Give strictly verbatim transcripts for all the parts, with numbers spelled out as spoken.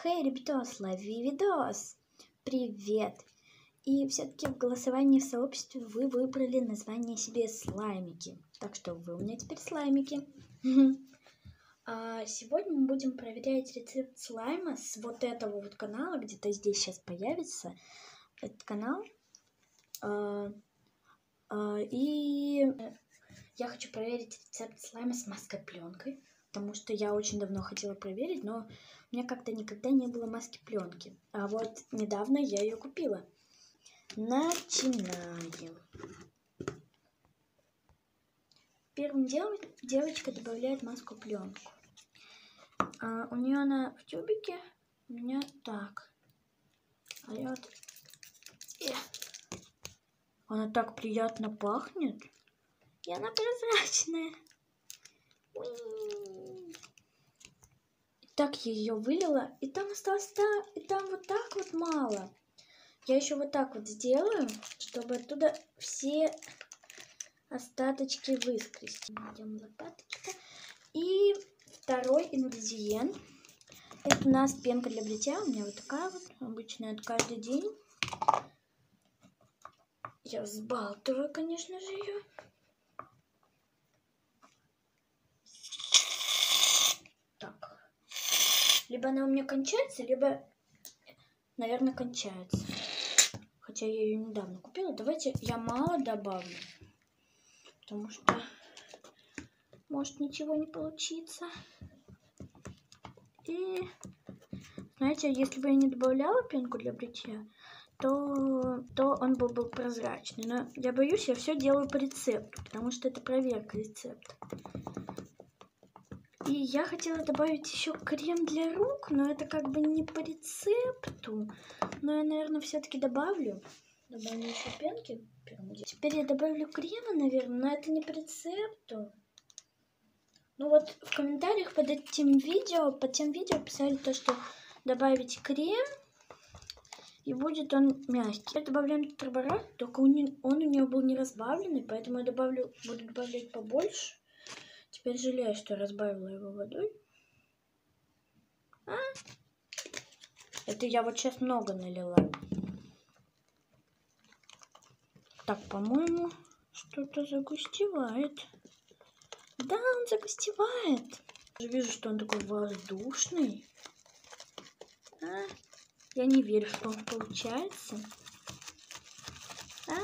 Хей, ребятос, лови видос! Привет! И все-таки в голосовании в сообществе вы выбрали название себе слаймики. Так что вы у меня теперь слаймики. А сегодня мы будем проверять рецепт слайма с вот этого вот канала. Где-то здесь сейчас появится этот канал. И я хочу проверить рецепт слайма с маской пленкой. Потому что я очень давно хотела проверить, но у меня как-то никогда не было маски пленки. А вот недавно я ее купила. Начинаем. Первым делом девочка добавляет маску пленку. А у нее она в тюбике, у меня так. А я вот... Она так приятно пахнет. И она прозрачная. Так я ее вылила, и там осталось, да, и там вот так вот мало. Я еще вот так вот сделаю, чтобы оттуда все остаточки выскрести. Найдем лопаточку. И второй ингредиент. Это у нас пенка для бритья. У меня вот такая вот. Обычно это каждый день. Я взбалтываю, конечно же, ее. Так. Либо она у меня кончается, либо, наверное, кончается. Хотя я ее недавно купила. Давайте я мало добавлю. Потому что может ничего не получиться. И, знаете, если бы я не добавляла пенку для бритья, то, то он был бы прозрачный. Но я боюсь, я все делаю по рецепту. Потому что это проверка рецепта. И я хотела добавить еще крем для рук, но это как бы не по рецепту. Но я, наверное, все-таки добавлю. Добавлю еще пенки. Теперь я добавлю крема, наверное, но это не по рецепту. Ну вот в комментариях под этим видео, под тем видео писали то, что добавить крем, и будет он мягкий. Я добавляю тетраборат, только он, не, он у нее был не разбавленный, поэтому я добавлю, буду добавлять побольше. Теперь жалею, что разбавила его водой. А? Это я вот сейчас много налила. Так, по-моему, что-то загустевает. Да, он загустевает. Я вижу, что он такой воздушный. А? Я не верю, что он получается. А?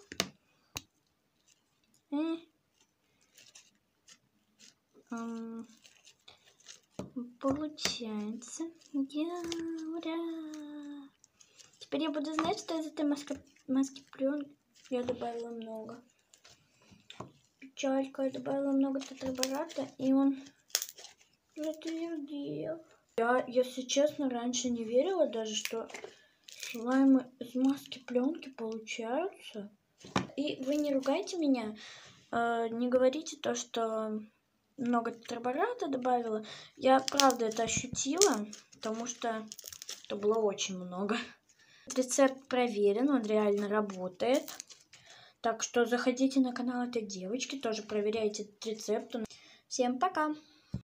Э? Um, получается. Я, ура! Теперь я буду знать, что из этой маски, маски пленки я добавила много. Печалька, я добавила много тетрабората, и он затвердел. Я, если честно, раньше не верила даже, что слаймы из маски пленки получаются. И вы не ругайте меня, э, не говорите то, что много тетрабората добавила. Я правда это ощутила, потому что это было очень много. Рецепт проверен, он реально работает. Так что заходите на канал этой девочки, тоже проверяйте этот рецепт. Всем пока!